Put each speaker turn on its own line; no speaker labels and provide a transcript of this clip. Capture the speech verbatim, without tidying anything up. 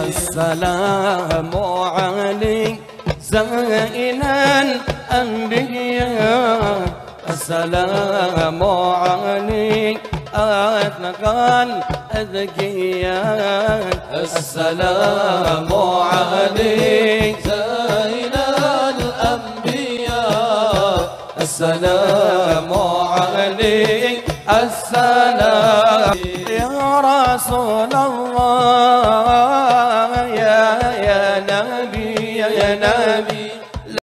السلام عليك زين الأنبياء السلام عليك أتقى الأذكياء السلام عليك زين الأنبياء السلام عليك السلام يا رسول الله